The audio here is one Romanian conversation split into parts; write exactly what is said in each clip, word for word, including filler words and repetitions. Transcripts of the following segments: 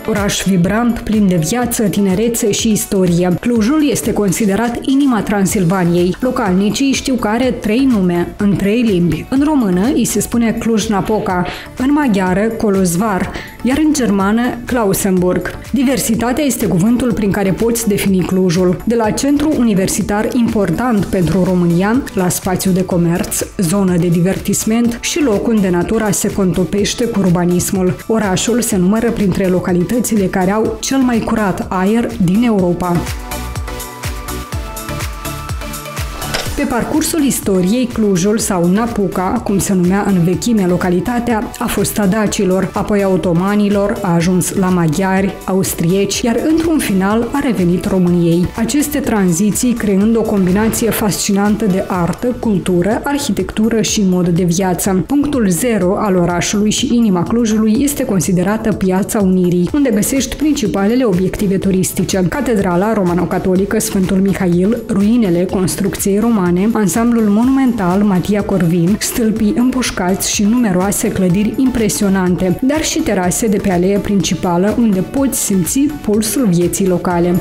oraș vibrant, plin de viață, tinerețe și istorie. Clujul este considerat inima Transilvaniei. Localnicii știu că are trei nume, în trei limbi. În română îi se spune Cluj-Napoca, în maghiară Kolozsvár, iar în germană Klausenburg. Diversitatea este cuvântul prin care poți defini Clujul. De la centru universitar important pentru România, la spațiu de comerț, zonă de divertisment și loc unde natura se contopește cu urbanismul. Orașul se numără printre localitățile care au cel mai curat aer din Europa. Pe parcursul istoriei, Clujul sau Napuca, cum se numea în vechime localitatea, a fost a dacilor, apoi a otomanilor, a ajuns la maghiari, austrieci, iar într-un final a revenit României. Aceste tranziții creând o combinație fascinantă de artă, cultură, arhitectură și mod de viață. Punctul zero al orașului și inima Clujului este considerată Piața Unirii, unde găsești principalele obiective turistice: Catedrala romano-catolică Sfântul Mihail, ruinele construcției romane, ansamblul monumental Matia Corvin, stâlpii împușcați și numeroase clădiri impresionante, dar și terase de pe aleea principală unde poți simți pulsul vieții locale.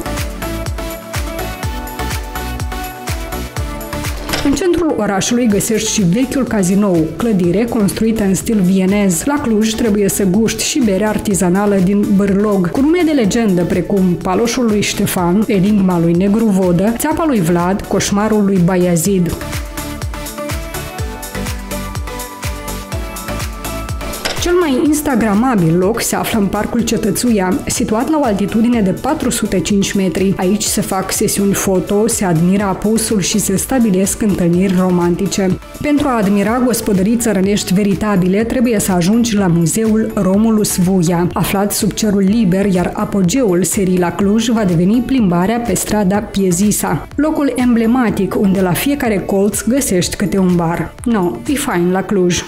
În centrul orașului găsești și vechiul cazinou, clădire construită în stil vienez. La Cluj trebuie să guști și bere artizanală din Bârlog, cu nume de legendă precum Paloșul lui Ștefan, Enigma lui Negru Vodă, Țeapa lui Vlad, Coșmarul lui Baiazid. Cel mai instagramabil loc se află în Parcul Cetățuia, situat la o altitudine de patru sute cinci metri. Aici se fac sesiuni foto, se admiră apusul și se stabilesc întâlniri romantice. Pentru a admira gospodării țărănești veritabile, trebuie să ajungi la muzeul Romulus Vuia, aflat sub cerul liber, iar apogeul serii la Cluj va deveni plimbarea pe strada Piezisa, locul emblematic unde la fiecare colț găsești câte un bar. No, e fain la Cluj.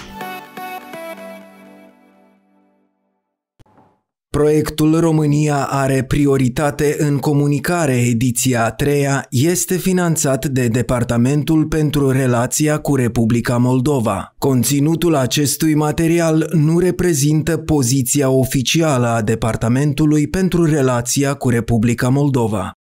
Proiectul România are prioritate în comunicare, ediția a treia, este finanțat de Departamentul pentru Relația cu Republica Moldova. Conținutul acestui material nu reprezintă poziția oficială a Departamentului pentru Relația cu Republica Moldova.